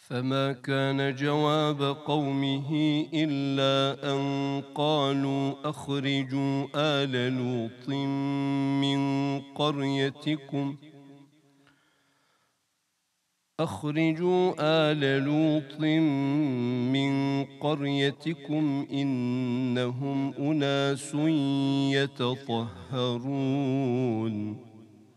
فما كان جواب قومه إلا أن قالوا أخرجوا آل لوط من قريتكم إنهم أناس يتطهرون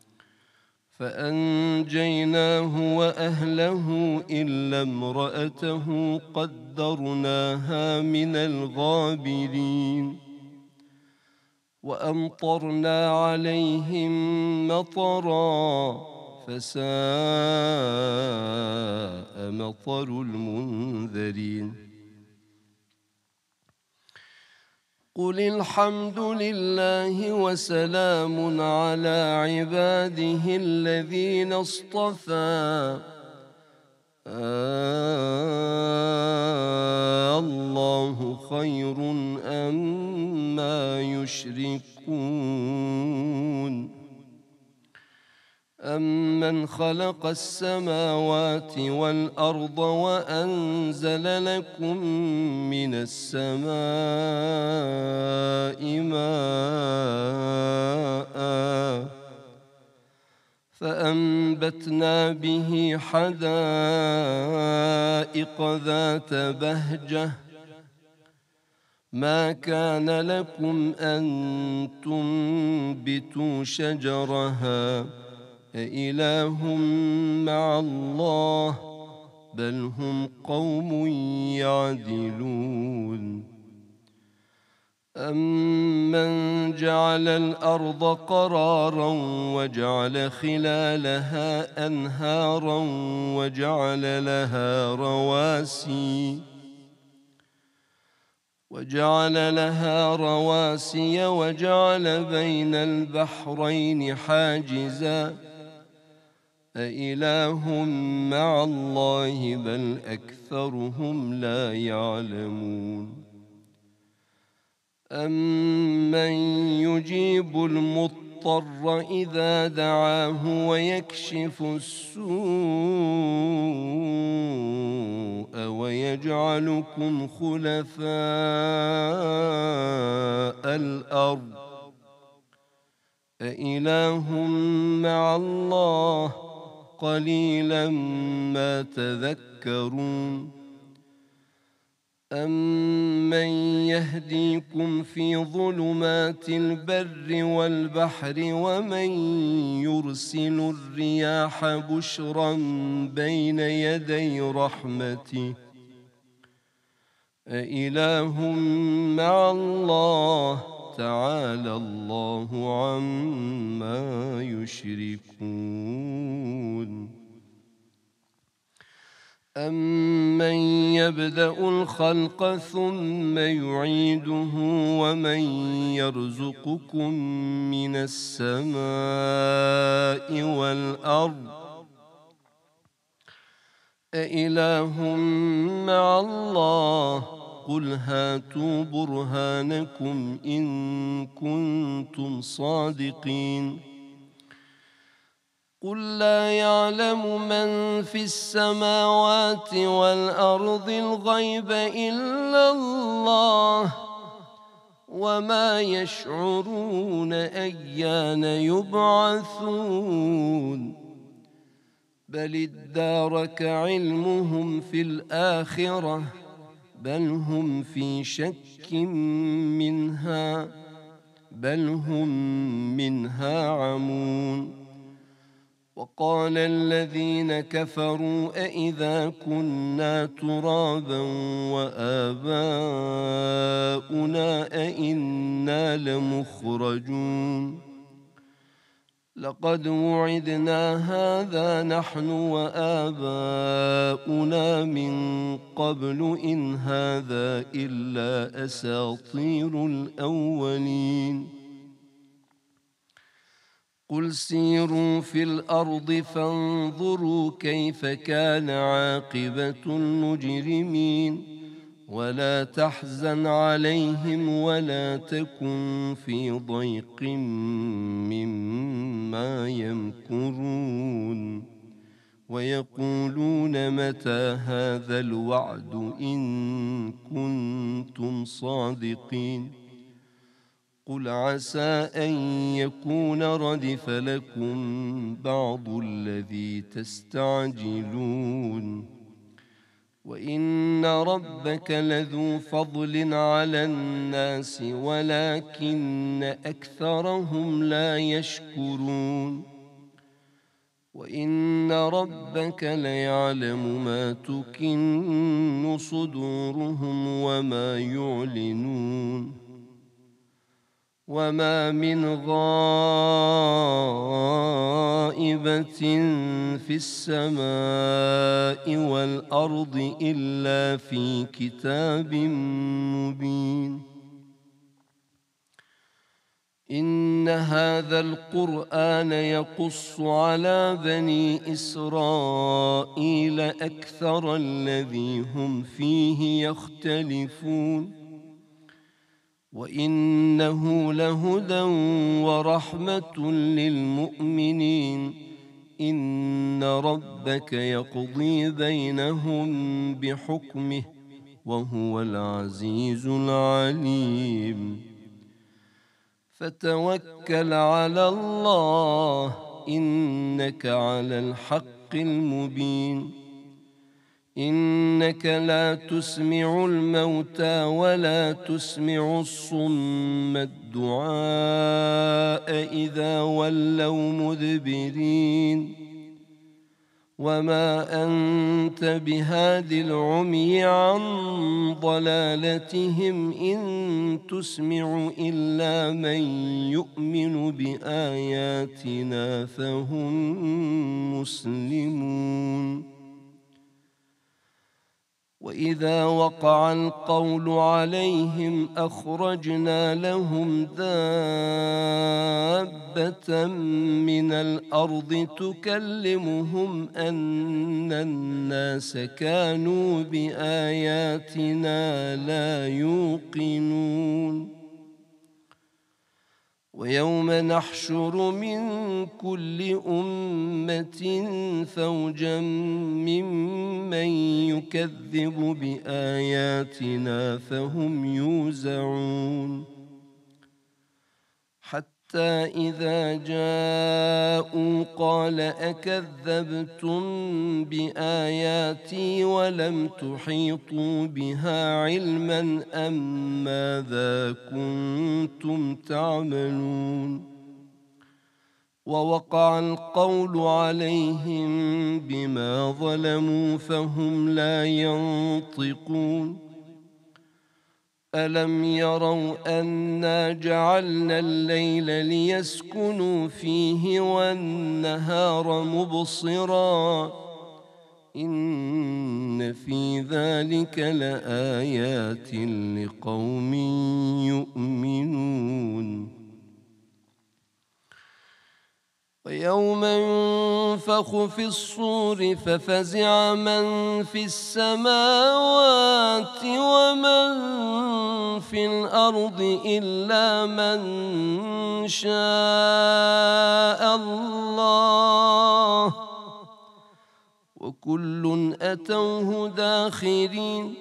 فأنجيناه وأهله إلا امرأته قدرناها من الغابرين وأمطرنا عليهم مطرا فساء مطر المنذرين قل الحمد لله وسلام على عباده الذين اصطفى الله خير أما يشركون أمن خلق السماوات والأرض وأنزل لكم من السماء ماء فأنبتنا به حدائق ذات بهجة ما كان لكم أن تنبتوا شجرها أإله مع الله بل هم قوم يعدلون أمن جعل الأرض قرارا وجعل خلالها أنهارا وجعل لها رواسي وجعل بين البحرين حاجزا أإله مع الله بل أكثرهم لا يعلمون أمن يجيب المضطر إذا دعاه ويكشف السوء ويجعلكم خلفاء الأرض أإله مع الله قليلا ما تذكرون أمن يهديكم في ظلمات البر والبحر ومن يرسل الرياح بشرا بين يدي رحمته أإله مع الله تعالى الله عما يشركون أمن يبدأ الخلق ثم يعيده ومن يرزقكم من السماء والأرض أإله مع الله قل هاتوا برهانكم إن كنتم صادقين قل لا يعلم من في السماوات والأرض الغيب إلا الله وما يشعرون أيان يبعثون بل ادارك علمهم في الآخرة بل هم في شك منها بل هم منها عمون وقال الذين كفروا أإذا كنا ترابا وآباؤنا أإنا لمخرجون لقد وعدنا هذا نحن وآباؤنا من قبل إن هذا إلا أساطير الأولين قل سيروا في الأرض فانظروا كيف كان عاقبة المجرمين ولا تحزن عليهم ولا تكن في ضيق مما يمكرون ويقولون متى هذا الوعد إن كنتم صادقين قل عسى أن يكون ردف لكم بعض الذي تستعجلون وإن ربك لذو فضل على الناس ولكن أكثرهم لا يشكرون وإن ربك ليعلم ما تكن صدورهم وما يعلنون وما من غائبة في السماء والأرض إلا في كتاب مبين إن هذا القرآن يقص على بني إسرائيل أكثر الذي هم فيه يختلفون وإنه لهدى ورحمة للمؤمنين إن ربك يقضي بينهم بحكمه وهو العزيز العليم فتوكل على الله إنك على الحق المبين إنك لا تسمع الموتى ولا تسمع الصم الدعاء إذا ولوا مدبرين وما أنت بهاد العمي عن ضلالتهم إن تسمع إلا من يؤمن بآياتنا فهم مسلمون وإذا وقع القول عليهم أخرجنا لهم دابة من الأرض تكلمهم أن الناس كانوا بآياتنا لا يوقنون ويوم نحشر من كل أمة فوجا ممن يكذب بآياتنا فهم يوزعون حتى إذا جاءوا قال أكذبتم بآياتي ولم تحيطوا بها علما أم ماذا كنتم تعملون ووقع القول عليهم بما ظلموا فهم لا ينطقون ألم يروا أنا جعلنا الليل ليسكنوا فيه والنهار مبصرا إن في ذلك لآيات لقوم يؤمنون ويوم ينفخ في الصور ففزع من في السماوات ومن في الأرض إلا من شاء الله وكل أتوه داخرين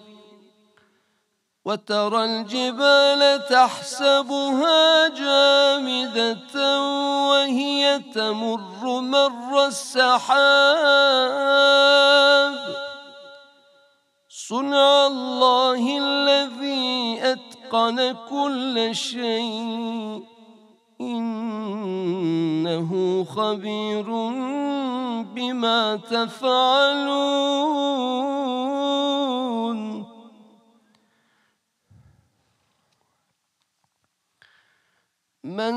وترى الجبال تحسبها جامدة وهي تمر مر السحاب صنع الله الذي أتقن كل شيء إنه خبير بما تفعلون من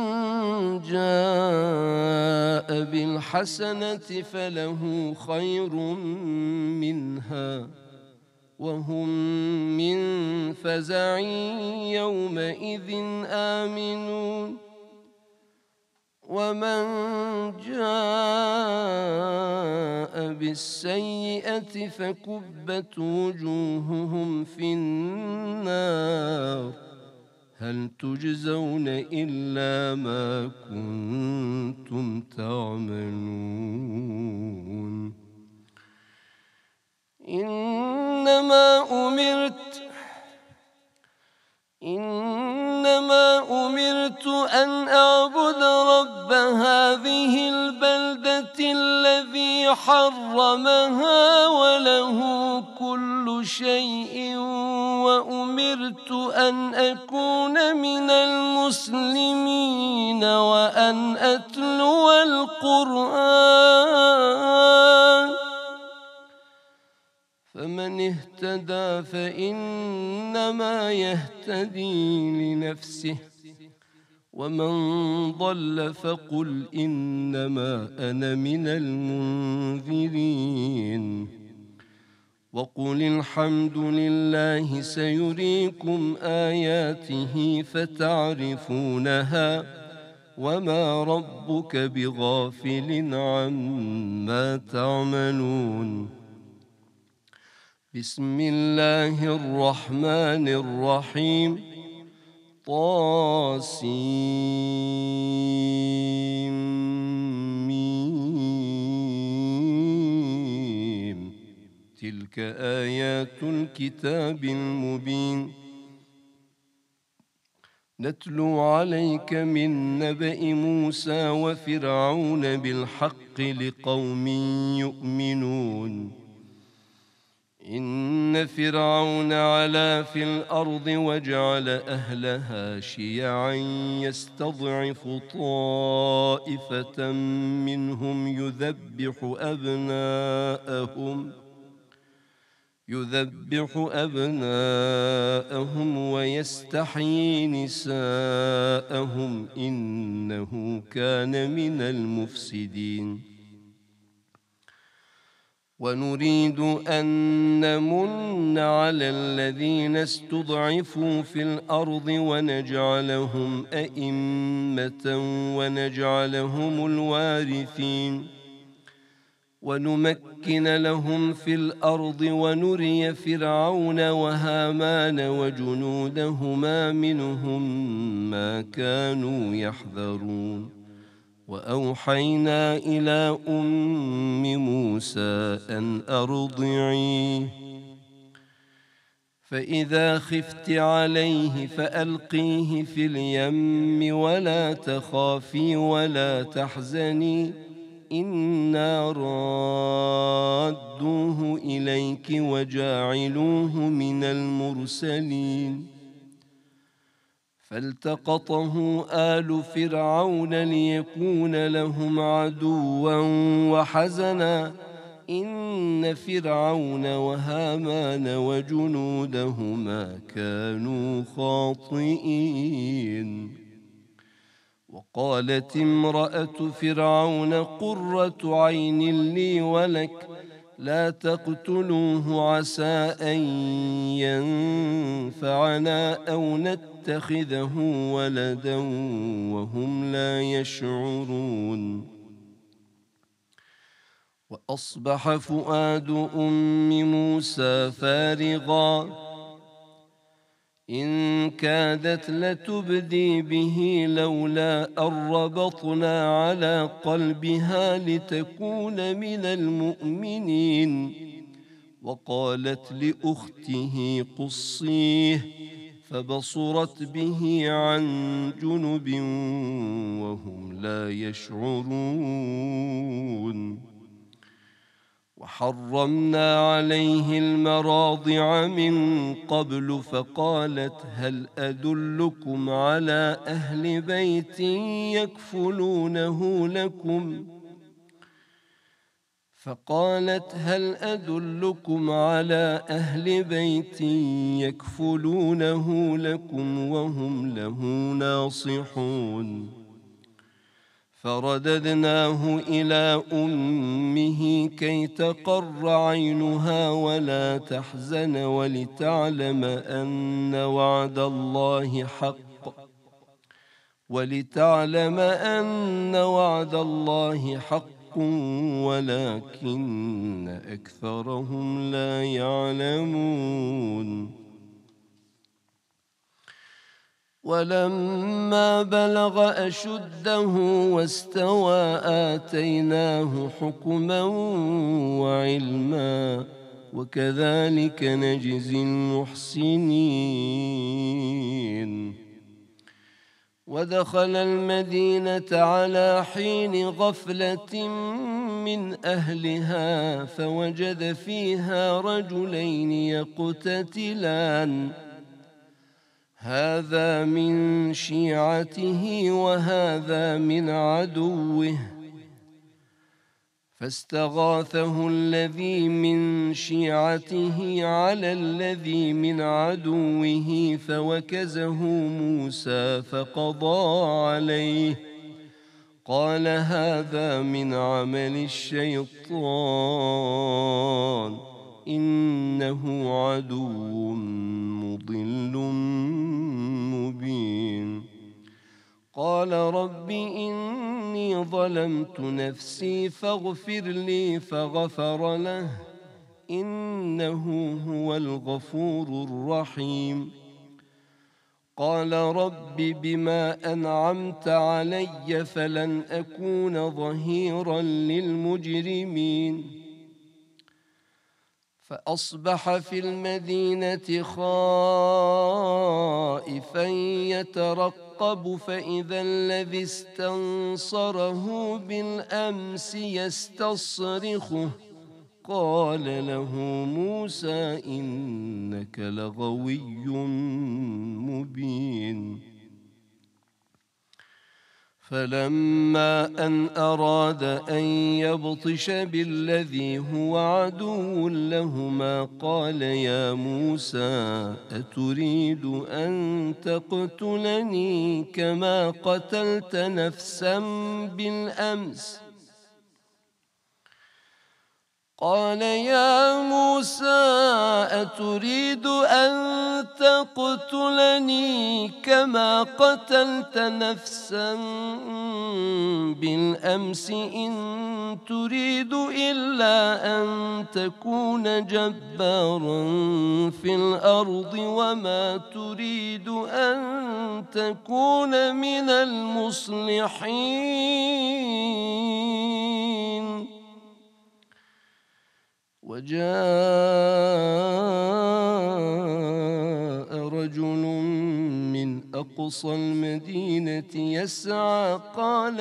جاء بالحسنة فله خير منها وهم من فزع يومئذ آمنون ومن جاء بالسيئة فكبت وجوههم في النار هل تجزون إلا ما كنتم تعملون إنما أمرت أن أعبد رب هذه البلدة الذي حرمها وله كل شيء وأمرت أن أكون من المسلمين وأن أتلو القرآن فمن اهتدى فإنما يهتدي لنفسه ومن ضل فقل إنما أنا من المنذرين وقل الحمد لله سيريكم آياته فتعرفونها وما ربك بغافل عما تعملون. بسم الله الرحمن الرحيم. طاسيم. تلك آيات الكتاب المبين نتلو عليك من نبأ موسى وفرعون بالحق لقوم يؤمنون. إن فرعون علا في الأرض وجعل أهلها شيعا يستضعف طائفة منهم يذبح أبناءهم ويستحيي نساءهم إنه كان من المفسدين. ونريد أن نمن على الذين استضعفوا في الأرض ونجعلهم أئمة ونجعلهم الوارثين ونمكن لهم في الأرض ونري فرعون وهامان وجنودهما منهم ما كانوا يحذرون. وأوحينا إلى أم موسى أن أرضعيه فإذا خفت عليه فألقيه في اليم ولا تخافي ولا تحزني إنا رادوه إليك وجاعلوه من المرسلين. فالتقطه آل فرعون ليكون لهم عدوا وحزنا إن فرعون وهامان وجنودهما كانوا خاطئين. وقالت امرأة فرعون قرة عين لي ولك لا تقتلوه عسى أن ينفعنا أو نتخذه ولدا وهم لا يشعرون. وأصبح فؤاد أم موسى فارغا إن كادت لتبدي به لولا أن ربطنا على قلبها لتكون من المؤمنين. وقالت لأخته قصيه فبصرت به عن جنب وهم لا يشعرون. وحرمنا عليه المراضع من قبل فقالت هل أدلكم على أهل بيت يكفلونه لكم وهم له ناصحون. فرددناه إلى أمه كي تقر عينها ولا تحزن ولتعلم أن وعد الله حق ولكن أكثرهم لا يعلمون. ولما بلغ أشده واستوى آتيناه حكما وعلما وكذلك نجزي المحسنين. ودخل المدينة على حين غفلة من أهلها فوجد فيها رجلين يقتتلان، هذا من شيعته وهذا من عدوه، فاستغاثه الذي من شيعته على الذي من عدوه فوكزه موسى فقضى عليه، قال هذا من عمل الشيطان إنه عدو مضل مبين. قال رب إني ظلمت نفسي فاغفر لي فغفر له إنه هو الغفور الرحيم. قال رب بما أنعمت علي فلن أكون ظهيرا للمجرمين. فأصبح في المدينة خائفا يترقب فإذا الذي استنصره بالأمس يستصرخه، قال له موسى إنك لغوي مبين. فلما أن أراد أن يبطش بالذي هو عدو لهما قال يا موسى أتريد أن تقتلني كما قتلت نفسا بالأمس؟ قال يا موسى أتريد أن تقتلني كما قتلت نفسا بالأمس إن تريد إلا أن تكون جبارا في الأرض وما تريد أن تكون من المصلحين. وجاء رجل من أقصى المدينة يسعى قال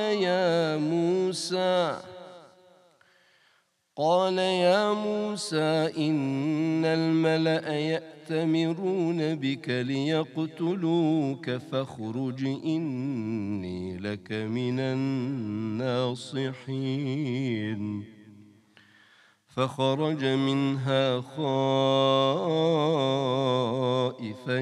يا موسى إن الملأ يأتمرون بك ليقتلوك فاخرج إني لك من الناصحين. فخرج منها خائفا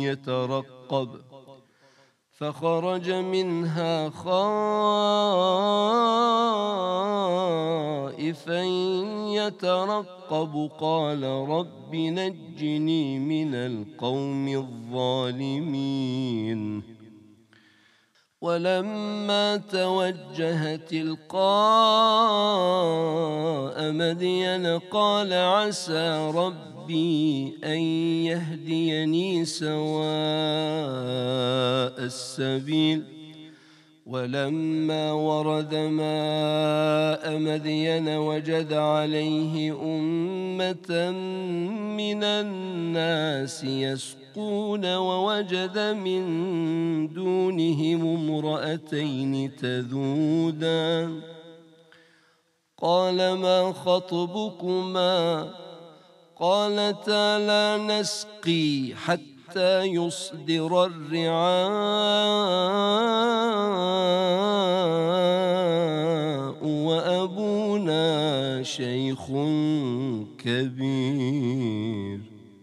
يترقب قال رب نجني من القوم الظالمين. ولما توجه تلقاء مدين قال عسى ربي أن يهديني سواء السبيل. ولما ورد ماء مدين وجد عليه أمة من الناس يسقون ووجد من دونهم امرأتين تذودان قال ما خطبكما قالتا لا نسقي حتى يصدر الرعاء وأبونا شيخ كبير.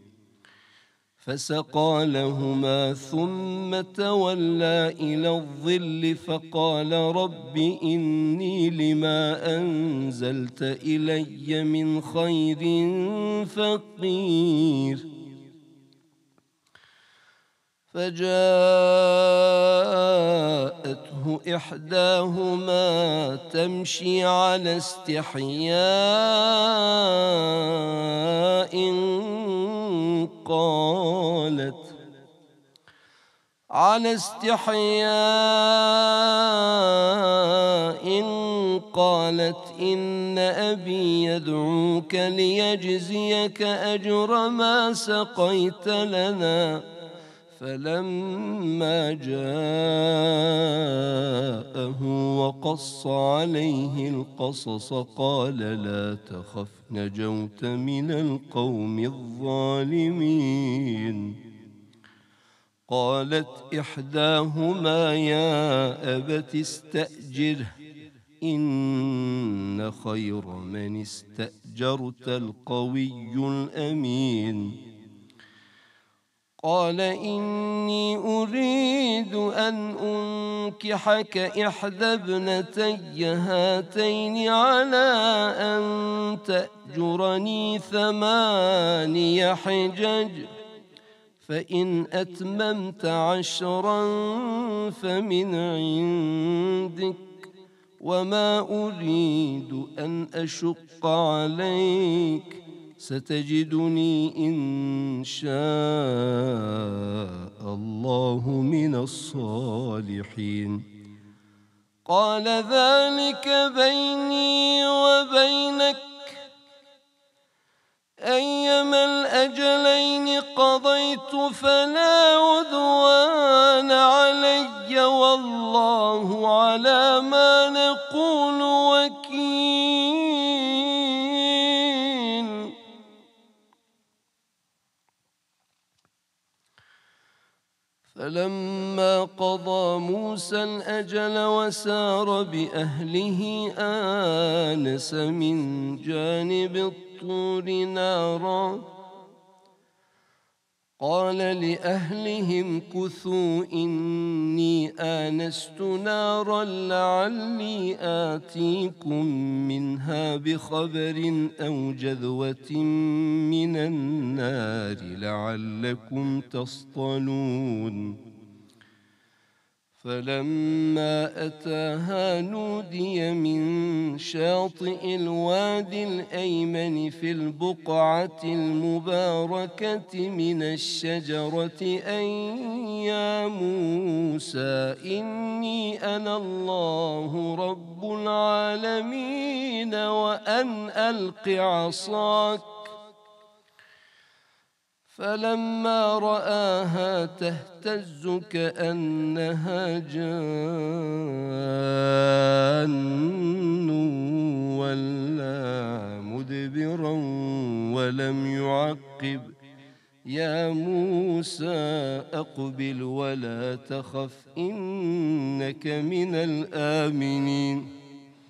فسقى لهما ثم تولى إلى الظل فقال رب إني لما أنزلت إلي من خير فقير. فجاءته إحداهما تمشي على استحياء قالت إن أبي يدعوك ليجزيك أجر ما سقيت لنا. فلما جاءه وقص عليه القصص قال لا تخف نجوت من القوم الظالمين. قالت إحداهما يا أبت استأجره إن خير من استأجرت القوي الأمين. قال إني أريد أن أنكحك إحدى ابنتي هاتين على أن تأجرني 8 حجج فإن أتممت 10 فمن عندك وما أريد أن أشق عليك ستجدني إن شاء الله من الصالحين. قال ذلك بيني وبينك أيما الأجلين قضيت فلا عدوان علي والله على ما نقول وكيل. فلما قضى موسى الأجل وسار بأهله آنس من جانب الطور نارا قال لأهلهم كثوا إني آنست نارا لعلي آتيكم منها بخبر أو جذوة من النار لعلكم تصطلون. فلما أتاها نودي من شاطئ الوادي الأيمن في البقعة المباركة من الشجرة أن يا موسى إني أنا الله رب العالمين وأن ألق عصاك. فلما رآها تهتز كأنها جان ولا مدبرا ولم يعقب يا موسى أقبل ولا تخف إنك من الآمنين.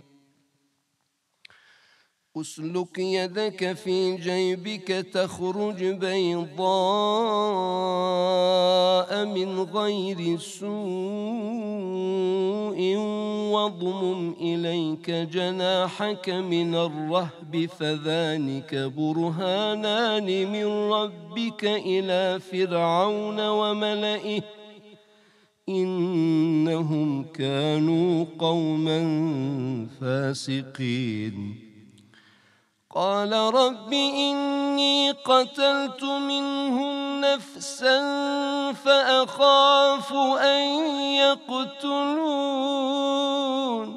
أسلك يدك في جيبك تخرج بيضاء من غير سوء واضمم إليك جناحك من الرهب فذلك برهانان من ربك إلى فرعون وملئه إنهم كانوا قوما فاسقين. قال رب إني قتلت منهم نفسا فأخاف أن يقتلون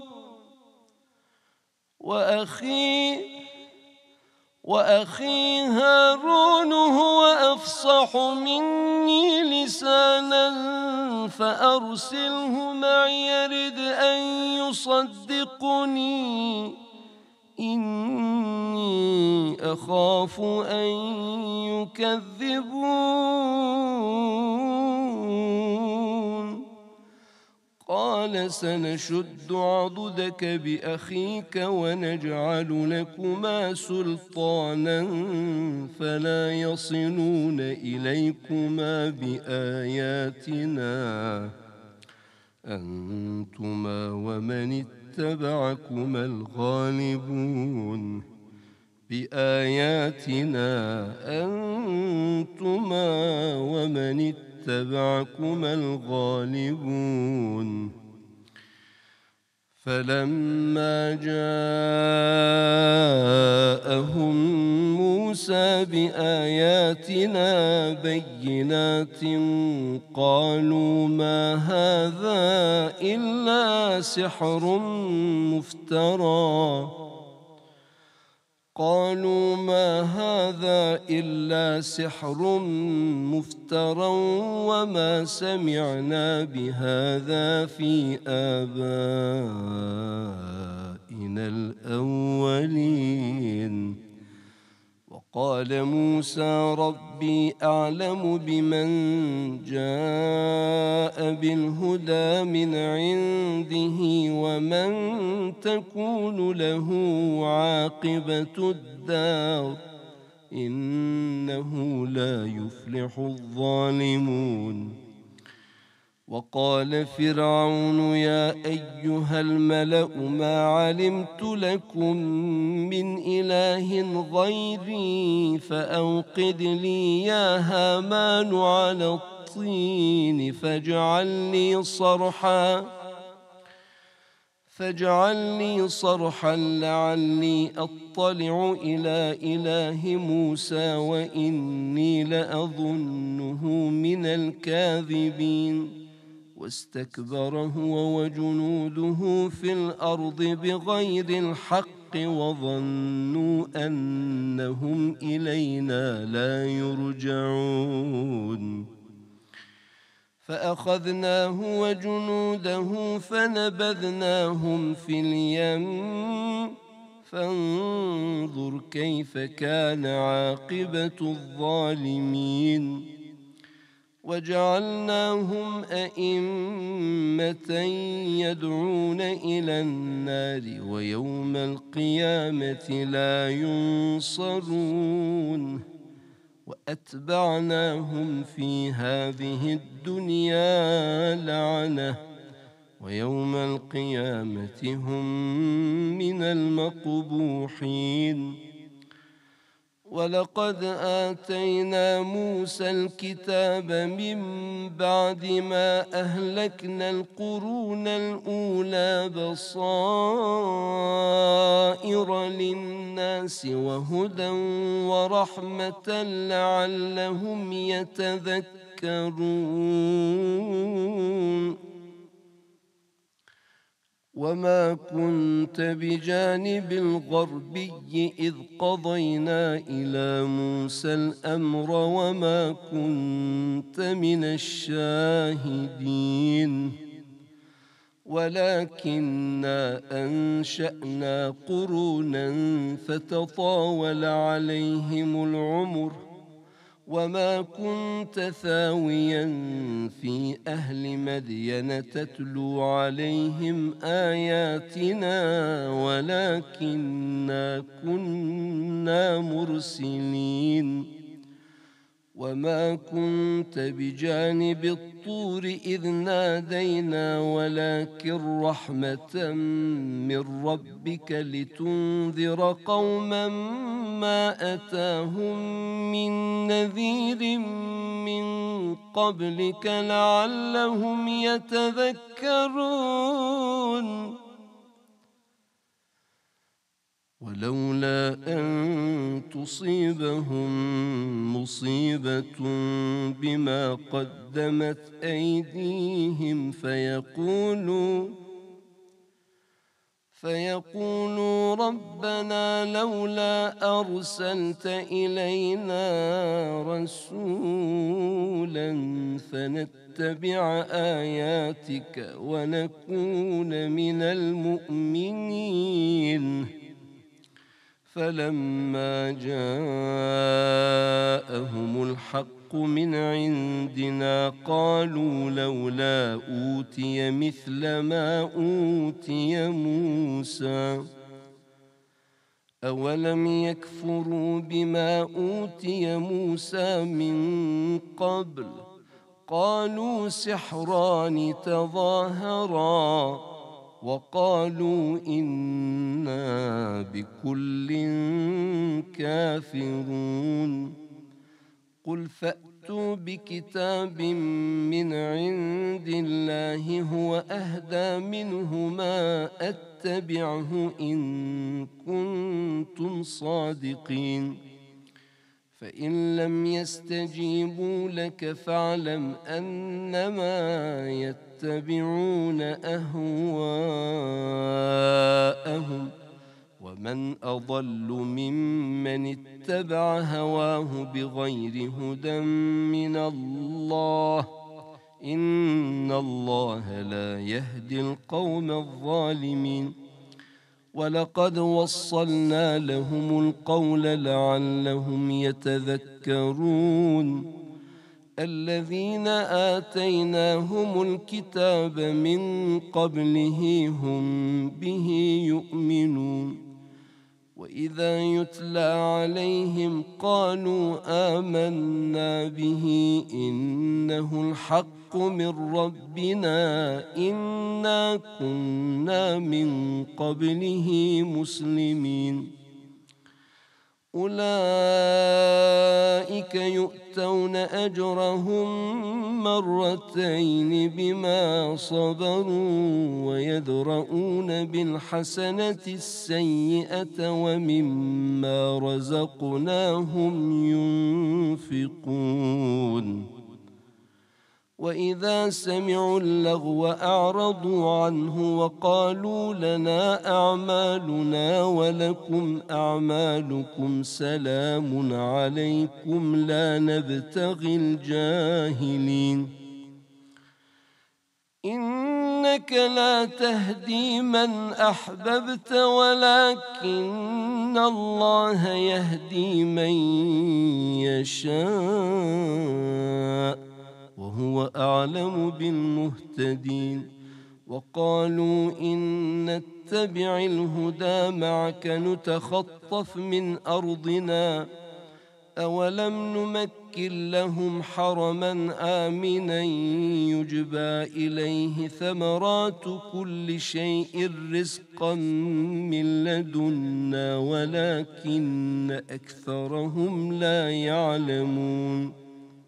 وأخي هارون هو أفصح مني لسانا فأرسله معي يرد أن يصدقني إني أخاف أن يكذبون. قال سنشد عضدك بأخيك ونجعل لكما سلطانا فلا يصلون إليكما بآياتنا أنتما ومن اتبعكما الغالبون. بآياتنا أنتما ومن اتبعكما الغالبون. فلما جاءهم موسى بآياتنا بينات قالوا ما هذا إلا سحر مفترى وما سمعنا بهذا في آبائنا الأولين. وقال موسى ربي أعلم بمن جاء بالهدى من عنده ومن تكون له عاقبة الدار إنه لا يفلح الظالمون. وقال فرعون يا أيها الملأ ما علمت لكم من إله غيري فأوقد لي يا هامان على الطين فاجعل لي صرحا لعلي أطلع إلى إله موسى وإني لأظنه من الكاذبين. واستكبر هو وجنوده في الأرض بغير الحق وظنوا أنهم إلينا لا يرجعون. فأخذناه وجنوده فنبذناهم في اليم فانظر كيف كان عاقبة الظالمين. وجعلناهم أئمة يدعون إلى النار ويوم القيامة لا ينصرون. وأتبعناهم في هذه الدنيا لعنة ويوم القيامة هم من المقبوحين. ولقد آتينا موسى الكتاب من بعد ما أهلكنا القرون الأولى بصائر للناس وهدى ورحمة لعلهم يتذكرون. وما كنت بجانب الغربي إذ قضينا إلى موسى الأمر وما كنت من الشاهدين ولكننا أنشأنا قرونا فتطاول عليهم العمر وما كنت ثاويا في أهل مدين تتلو عليهم آياتنا ولكننا كنا مرسلين. وما كنت بجانب الطور إذ نادينا ولكن رحمة من ربك لتنذر قوما ما أتاهم من نذير من قبلك لعلهم يتذكرون. ولولا أن تصيبهم مصيبة بما قدمت أيديهم فيقولوا ربنا لولا أرسلت إلينا رسولا فنتبع آياتك ونكون من المؤمنين. فلما جاءهم الحق من عندنا قالوا لولا أوتي مثل ما أوتي موسى أولم يكفروا بما أوتي موسى من قبل قالوا سحران تظاهرا وقالوا إنا بكل كافرون. قل فأتوا فأتوا بكتاب من عند الله هو أهدى منه ما أتبعه إن كنتم صادقين فإن لم يستجيبوا لك فاعلم أنما يتبعون أهواءهم ومن أضل ممن اتبع هواه بغير هدى من الله إن الله لا يهدي القوم الظالمين ولقد وصلنا لهم القول لعلهم يتذكرون الذين آتيناهم الكتاب من قبله هم به يؤمنون وإذا يتلى عليهم قالوا آمنا به إنه الحق من ربنا إنا كنا من قبله مسلمين أولئك يؤتون أجرهم مرتين بما صبروا ويدرؤون بالحسنة السيئة ومما رزقناهم ينفقون وإذا سمعوا اللغو أعرضوا عنه وقالوا لنا أعمالنا ولكم أعمالكم سلام عليكم لا نبتغي الجاهلين إنك لا تهدي من أحببت ولكن الله يهدي من يشاء وهو أعلم بالمهتدين وقالوا إن نتبع الهدى معك نتخطف من أرضنا أولم نمكن لهم حرما آمنا يجبى إليه ثمرات كل شيء رزقا من لدنا ولكن أكثرهم لا يعلمون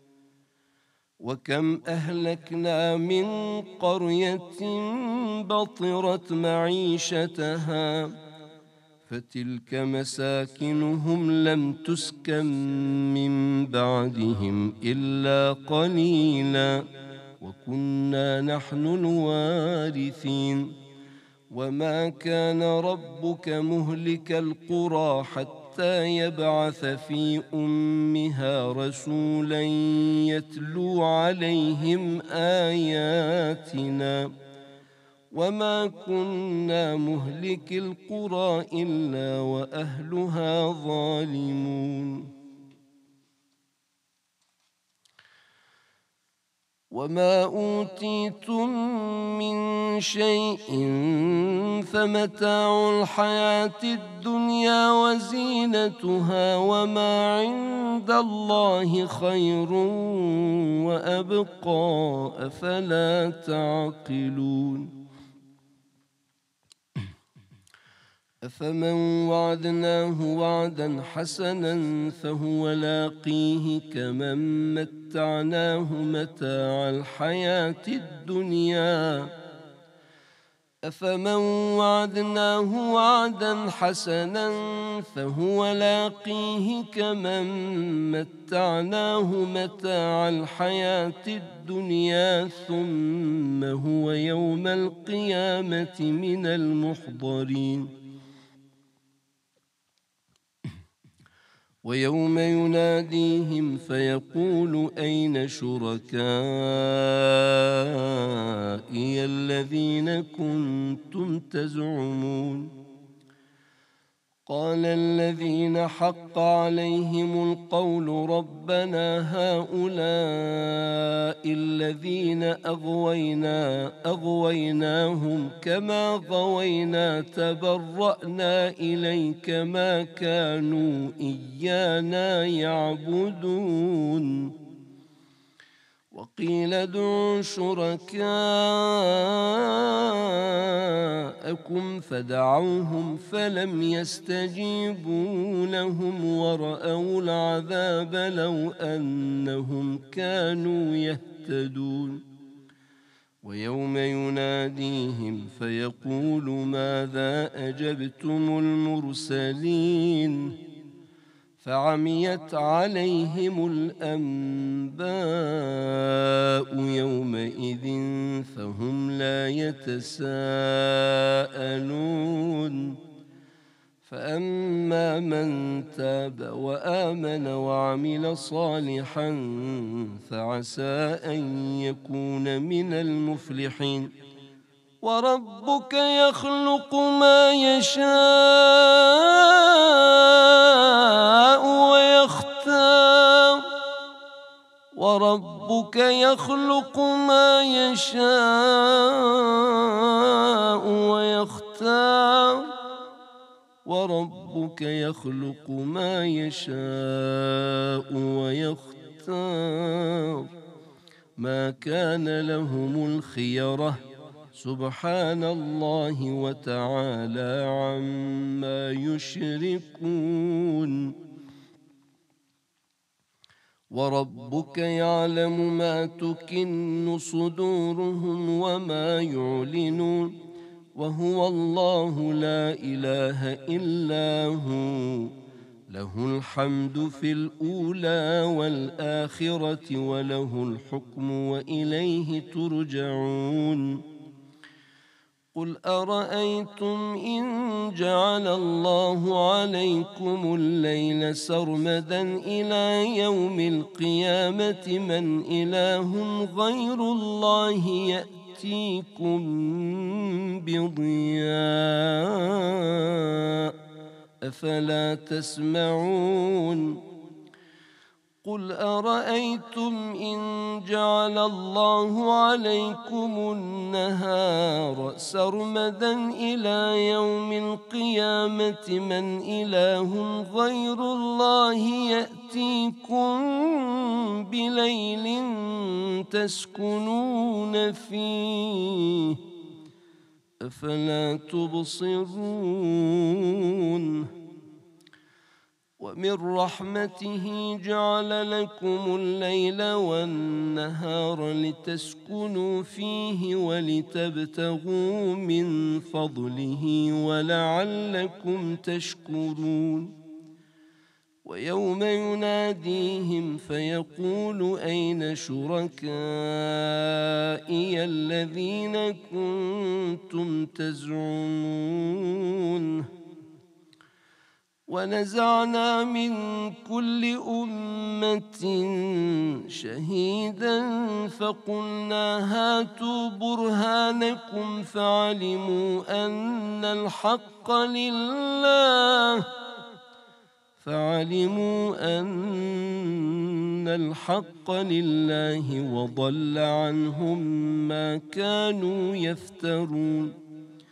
وكم أهلكنا من قرية بطرت معيشتها فتلك مساكنهم لم تسكن من بعدهم إلا قليلا وكنا نحن الوارثين وما كان ربك مهلك القرى حتى يبعث في أمها رسولا يتلو عليهم آياتنا وما كنا مهلك القرى إلا وأهلها ظالمون وما أوتيتم من شيء فمتاع الحياة الدنيا وزينتها وما عند الله خير وأبقى أفلا تعقلون أفمن وعدناه وعدا حسنا فهو لاقيه كمن متعناه متاع الحياة الدنيا أفمن وعدناه وعدا حسنا فهو لاقيه كمن متعناه متاع الحياة الدنيا ثم هو يوم القيامة من المحضرين ويوم يناديهم فيقول أين شركائي الذين كنتم تزعمون قال الذين حق عليهم القول ربنا هؤلاء الذين أغويناهم كما غوينا تبرأنا إليك ما كانوا إيانا يعبدون وقيل ادعوا شركاءكم فدعوهم فلم يستجيبوا لهم ورأوا العذاب لو أنهم كانوا يهتدون ويوم يناديهم فيقول ماذا أجبتم المرسلين فعميت عليهم الأنباء يومئذ فهم لا يتساءلون فأما من تاب وآمن وعمل صالحا فعسى أن يكون من المفلحين وربك يخلق ما يشاء ويختار وربك يخلق ما يشاء ويختار وربك يخلق ما يشاء ويختار ما كان لهم الخيرة سبحان الله وتعالى عما يشركون وربك يعلم ما تكن صدورهم وما يعلنون وهو الله لا إله إلا هو له الحمد في الأولى والآخرة وله الحكم وإليه ترجعون قل أرأيتم إن جعل الله عليكم الليل سرمدا إلى يوم القيامة من إله غير الله يأتيكم بضياء أفلا تسمعون قل أرأيتم إن جعل الله عليكم النهار سرمدا إلى يوم القيامة من إله غير الله يأتيكم بليل تسكنون فيه أفلا تبصرون ومن رحمته جعل لكم الليل والنهار لتسكنوا فيه ولتبتغوا من فضله ولعلكم تشكرون ويوم يناديهم فيقول أين شركائي الذين كنتم تزعمون ونزعنا من كل أمة شهيدا فقلنا هاتوا برهانكم فعلموا أن الحق لله وضل عنهم ما كانوا يفترون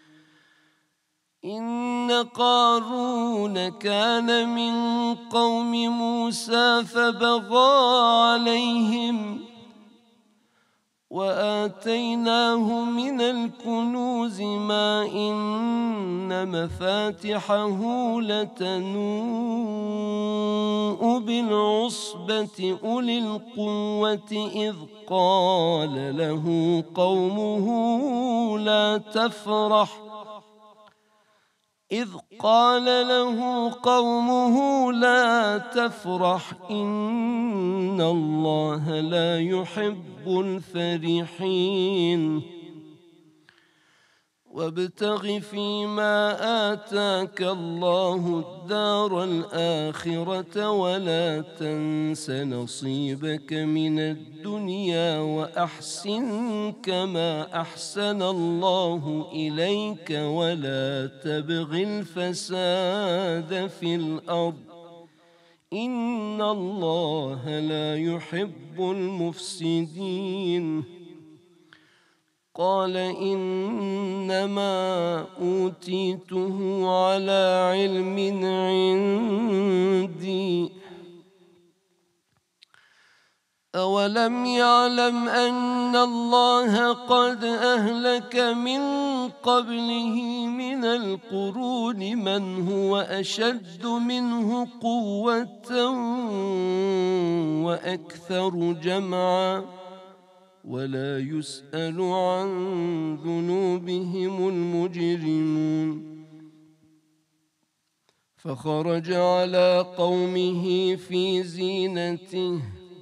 إن قارون كان من قوم موسى فبغى عليهم وآتيناه من الكنوز ما إن مفاتحه لتنوء بالعصبة أولي القوة إذ قال له قومه لا تفرح إن الله لا يحب الفرحين وابتغ فيما آتاك الله الدار الآخرة ولا تنس نصيبك من الدنيا وأحسن كما أحسن الله إليك ولا تبغ الفساد في الأرض إن الله لا يحب المفسدين قال إنما أوتيته على علم عندي أولم يعلم أن الله قد أهلك من قبله من القرون من هو أشد منه قوة وأكثر جمعا ولا يسأل عن ذنوبهم المجرمون فخرج على قومه في زينته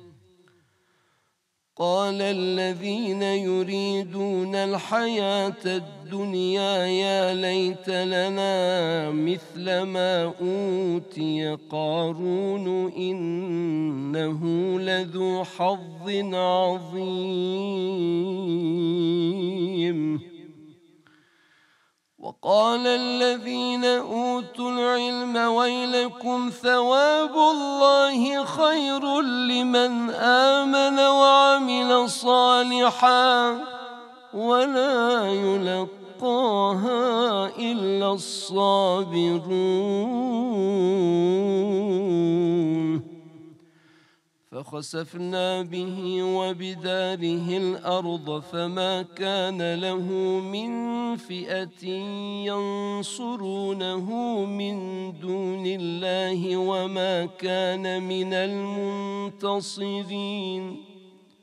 قال الذين يريدون الحياة الدنيا يا ليت لنا مثل ما أوتي قارون إنه لذو حظ عظيم وقال الذين أوتوا العلم ويلكم ثواب الله خير لمن آمن وعمل صالحا ولا يلقاها إلا الصابرون فخسفنا به وبداره الأرض فما كان له من فئة ينصرونه من دون الله وما كان من المنتصرين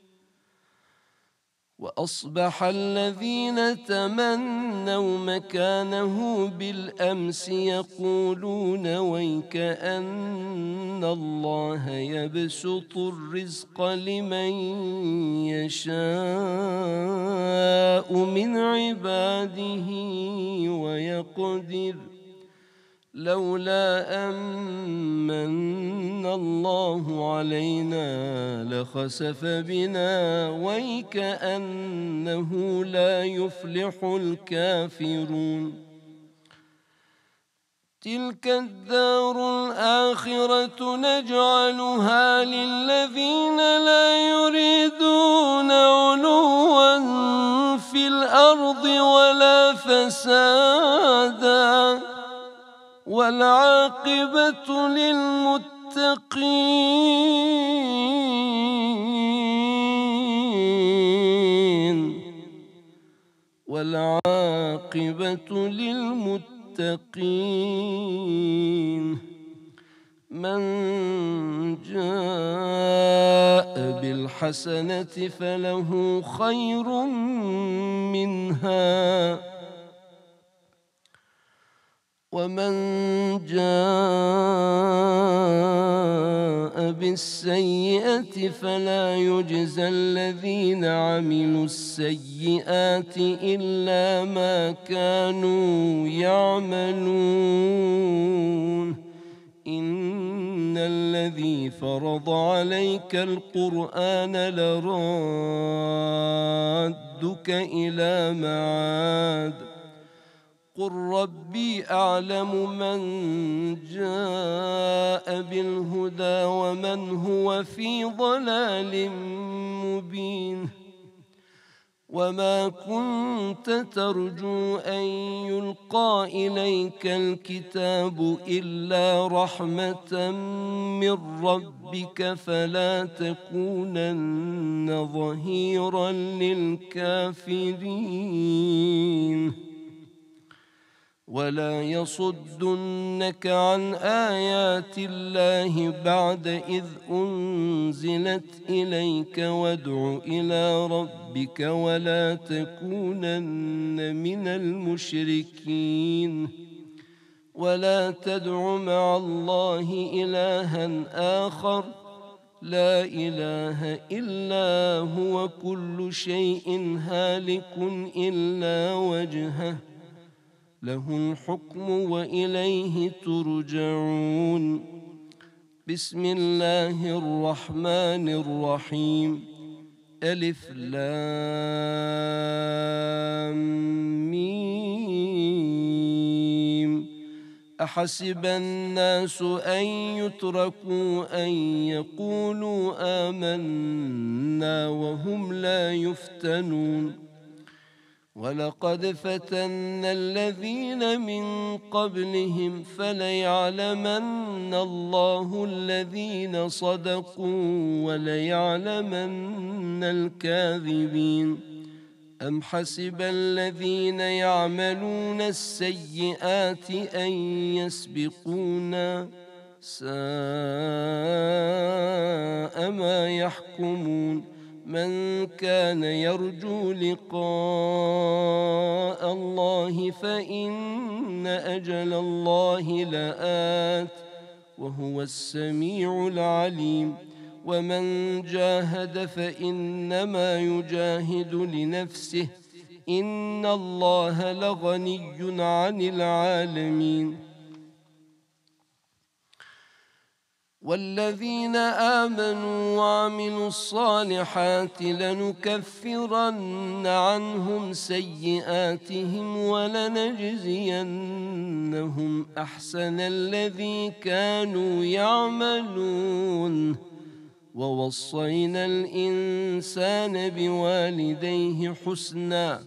وأصبح الذين تمنوا مكانه بالأمس يقولون ويكأن الله يبسط الرزق لمن يشاء من عباده ويقدر لولا أمن الله علينا لخسف بنا ويكأنه لا يفلح الكافرون تلك الدار الآخرة نجعلها للذين لا يريدون علوا في الأرض ولا فسادا والعاقبة للمتقين من جاء بالحسنة فله خير منها ومن جاء بالسيئة فلا يجزى الذين عملوا السيئات إلا ما كانوا يعملون إن الذي فرض عليك القرآن لرادك إلى معاد قل ربي أعلم من جاء بالهدى ومن هو في ضلال مبين وما كنت ترجو أن يلقى إليك الكتاب إلا رحمة من ربك فلا تكونن ظهيرا للكافرين ولا يصدنك عن آيات الله بعد إذ أنزلت إليك وادع إلى ربك ولا تكونن من المشركين ولا تدع مع الله إلها آخر لا إله إلا هو كل شيء هالك إلا وجهه له الحكم وإليه ترجعون بسم الله الرحمن الرحيم ألف لام ميم أحسب الناس أن يتركوا أن يقولوا آمنا وهم لا يفتنون ولقد فتنا الذين من قبلهم فليعلمن الله الذين صدقوا وليعلمن الكاذبين. أم حسب الذين يعملون السيئات أن يسبقونا ساء ما يحكمون. من كان يرجو لقاء الله فإن أجل الله لآت وهو السميع العليم. ومن جاهد فإنما يجاهد لنفسه إن الله لغني عن العالمين. والذين آمنوا وعملوا الصالحات لنكفرن عنهم سيئاتهم ولنجزينهم أحسن الذي كانوا يعملون. ووصينا الإنسان بوالديه حسنا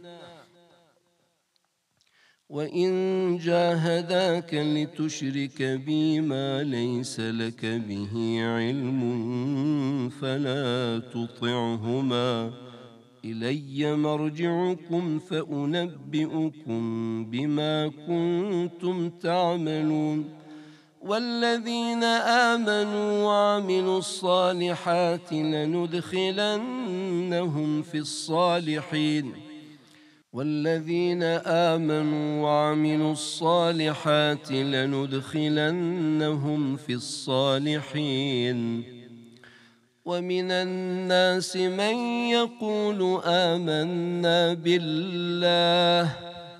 وإن جاهداك لتشرك بي ما ليس لك به علم فلا تطعهما إلي مرجعكم فأنبئكم بما كنتم تعملون. والذين آمنوا وعملوا الصالحات لندخلنهم في الصالحين. والذين آمنوا وعملوا الصالحات لندخلنهم في الصالحين. ومن الناس من يقول آمنا بالله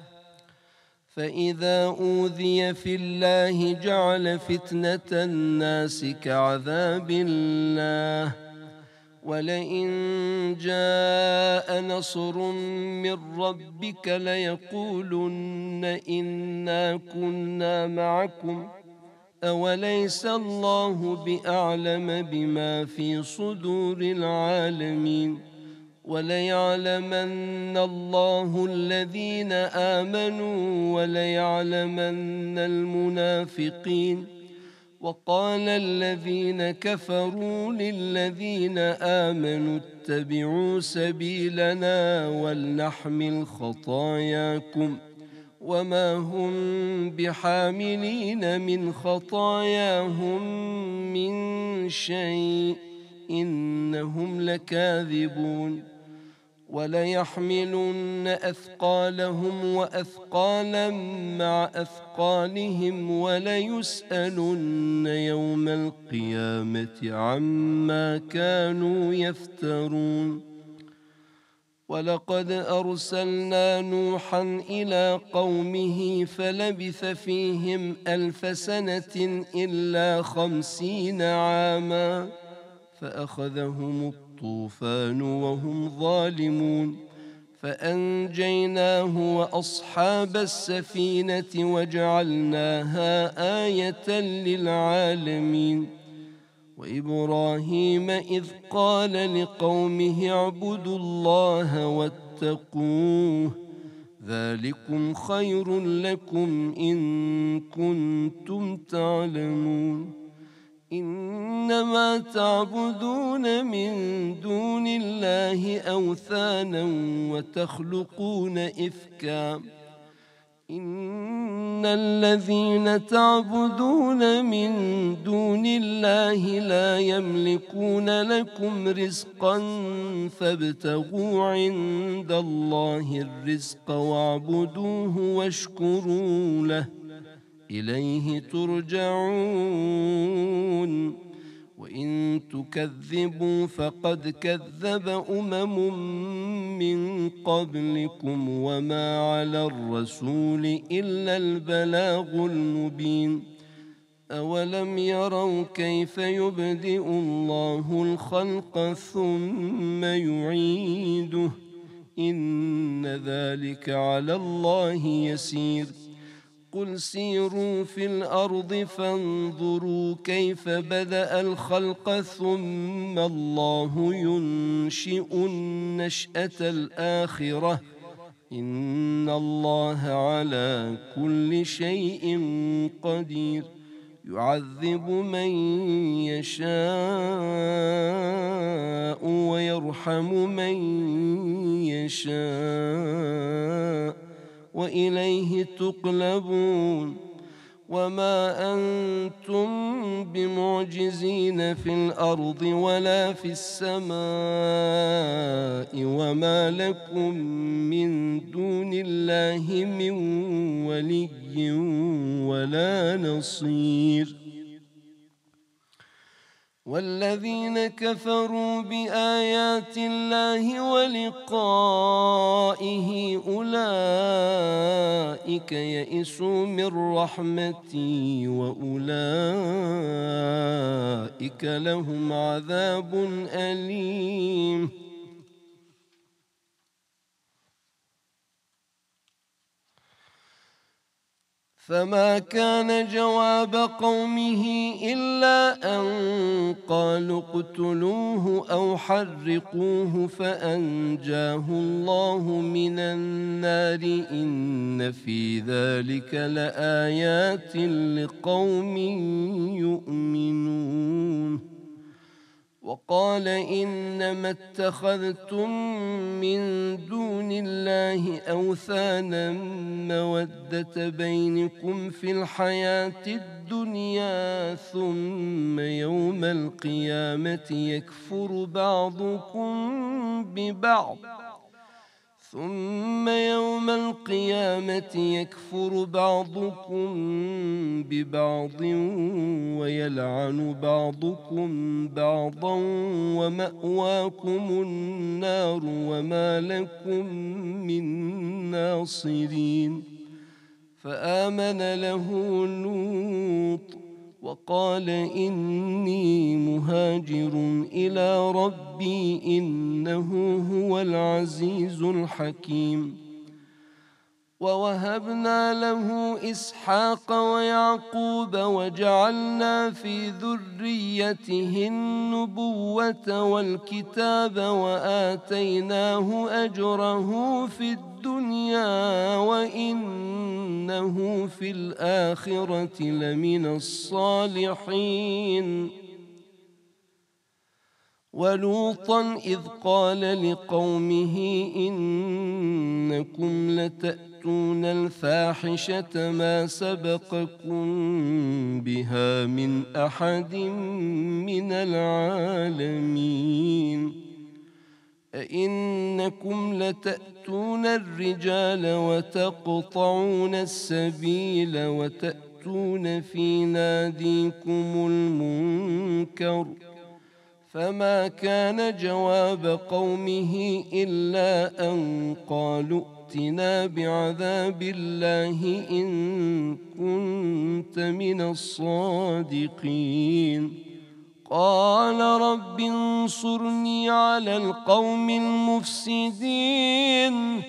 فإذا أوذي في الله جعل فتنة الناس كعذاب الله. ولئن جاء نصر من ربك ليقولن إنا كنا معكم أوليس الله بأعلم بما في صدور العالمين. وليعلمن الله الذين آمنوا وليعلمن المنافقين. وقال الذين كفروا للذين آمنوا اتبعوا سبيلنا ولنحمل خطاياكم وما هم بحاملين من خطاياهم من شيء إنهم لكاذبون. وليحملن أثقالهم وأثقالا مع أثقالهم وليسألن يوم القيامة عما كانوا يفترون. ولقد أرسلنا نوحا إلى قومه فلبث فيهم 1000 سنة إلا 50 عاما فأخذهم الطوفان وهم ظالمون فأنجيناه وأصحاب السفينة وجعلناها آية للعالمين. وإبراهيم إذ قال لقومه اعبدوا الله واتقوه ذلكم خير لكم إن كنتم تعلمون. إنما تعبدون من دون الله أوثانا وتخلقون إفكا إن الذين تعبدون من دون الله لا يملكون لكم رزقا فابتغوا عند الله الرزق واعبدوه واشكروا له إليه ترجعون. وإن تكذبوا فقد كذب من قبلكم وما على الرسول إلا البلاغ المبين. أولم يروا كيف يبدئ الله الخلق ثم يعيده إن ذلك على الله يسير. قل سيروا في الأرض فانظروا كيف بدأ الخلق ثم الله ينشئ النشأة الآخرة إن الله على كل شيء قدير يعذب من يشاء ويرحم من يشاء وإليه تقلبون وما أنتم بمعجزين في الأرض ولا في السماء وما لكم من دون الله من ولي ولا نصير والذين كفروا بآيات الله ولقائه أولئك يئسوا من رحمتي وأولئك لهم عذاب أليم فما كان جواب قومه إلا أن قالوا اقتلوه أو حرقوه فأنجاه الله من النار إن في ذلك لآيات لقوم يؤمنون وقال إنما اتخذتم من دون الله أوثانا مودة بينكم في الحياة الدنيا ثم يوم القيامة يكفر بعضكم ببعض ويلعن بعضكم بعضا ومأواكم النار وما لكم من ناصرين فآمن له لوط وقال إني مهاجر إلى ربي إنه هو العزيز الحكيم ووهبنا له إسحاق ويعقوب وجعلنا في ذريته النبوة والكتاب وآتيناه أجره في الدنيا وإنه في الآخرة لمن الصالحين ولوطا إذ قال لقومه إنكم لتأتون الفاحشة ما سبقكم بها من أحد من العالمين أئنكم لتأتون الرجال وتقطعون السبيل وتأتون في ناديكم المنكر فما كان جواب قومه إلا أن قالوا ائتنا بعذاب الله إن كنت من الصادقين قال رب انصرني على القوم المفسدين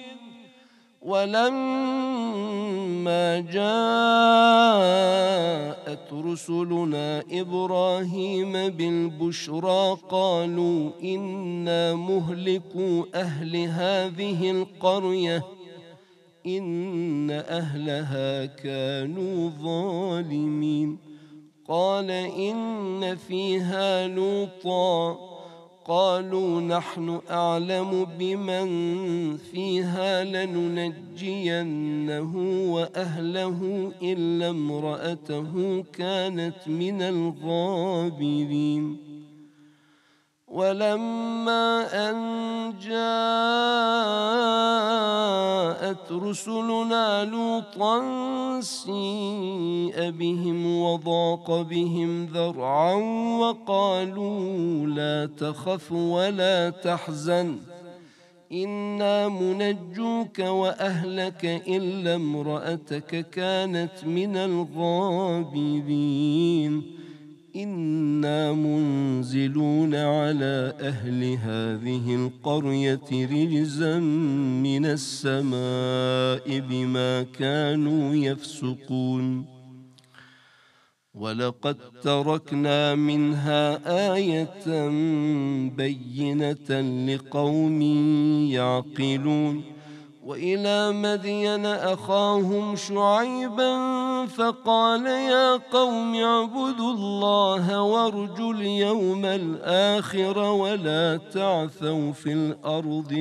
ولما جاءت رسلنا إبراهيم بالبشرى قالوا إنا مهلكو أهل هذه القرية إن أهلها كانوا ظالمين قال إن فيها لوطا قالوا نحن أعلم بمن فيها لننجينه وأهله إلا امرأته كانت من الغابرين ولما أن جاءت رسلنا لوطا سيء بهم وضاق بهم ذرعا وقالوا لا تخف ولا تحزن إنا منجوك وأهلك إلا امرأتك كانت من الغابرين إنا منزلون على أهل هذه القرية رجزا من السماء بما كانوا يفسقون ولقد تركنا منها آية بينة لقوم يعقلون وإلى مدين أخاهم شعيبا فقال يا قوم اعبدوا الله وارجوا اليوم الآخر ولا تعثوا في الأرض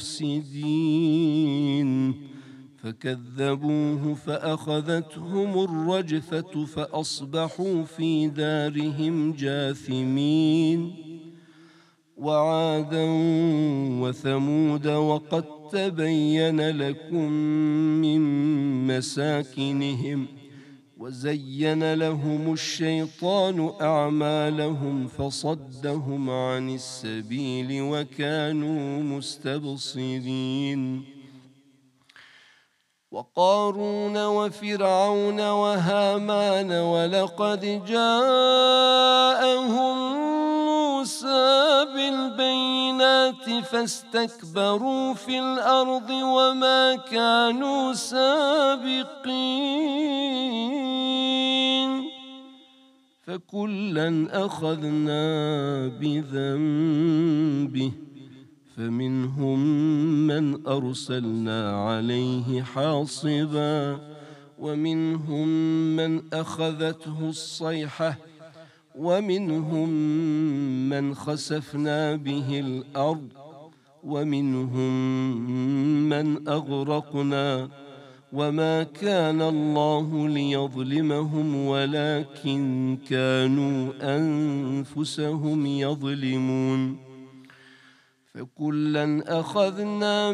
مفسدين فكذبوه فأخذتهم الرجفة فأصبحوا في دارهم جاثمين وعادا وثمود وقد تبين لكم من مساكنهم وزين لهم الشيطان أعمالهم فصدهم عن السبيل وكانوا مستبصرين وقارون وفرعون وهامان ولقد جاءهم موسى بالبينات فاستكبروا في الأرض وما كانوا سابقين فكلا أخذنا بذنبه فمنهم من أرسلنا عليه حاصبا ومنهم من أخذته الصيحة ومنهم من خسفنا به الأرض ومنهم من أغرقنا وما كان الله ليظلمهم ولكن كانوا أنفسهم يظلمون فكلا أخذنا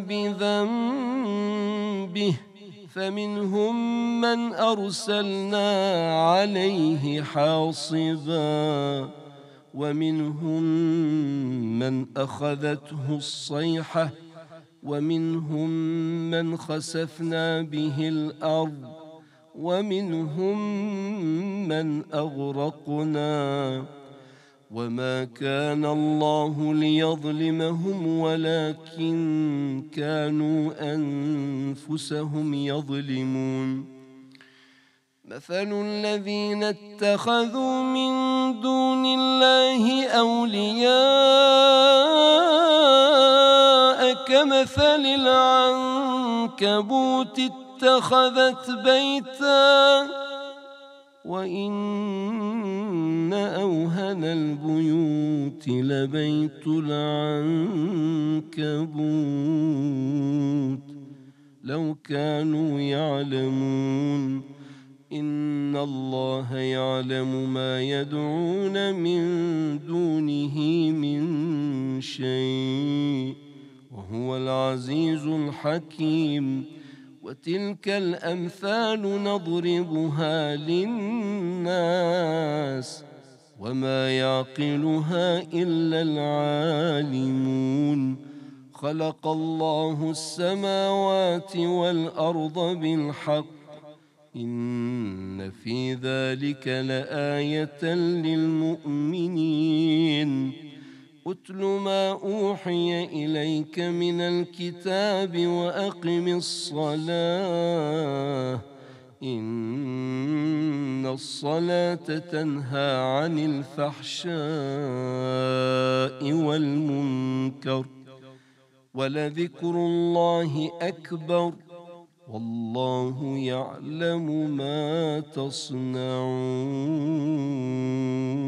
بذنبه فمنهم من أرسلنا عليه حاصبا ومنهم من أخذته الصيحة ومنهم من خسفنا به الأرض ومنهم من أغرقنا وما كان الله ليظلمهم ولكن كانوا أنفسهم يظلمون مثل الذين اتخذوا من دون الله أولياء كمثل العنكبوت اتخذت بيتا وإن أوهن البيوت لبيت العنكبوت لو كانوا يعلمون إن الله يعلم ما يدعون من دونه من شيء وهو العزيز الحكيم وتلك الأمثال نضربها للناس وما يعقلها إلا العالمون خلق الله السماوات والأرض بالحق إن في ذلك لآية للمؤمنين أتل ما أوحي إليك من الكتاب وأقم الصلاة إن الصلاة تنهى عن الفحشاء والمنكر ولذكر الله أكبر والله يعلم ما تصنعون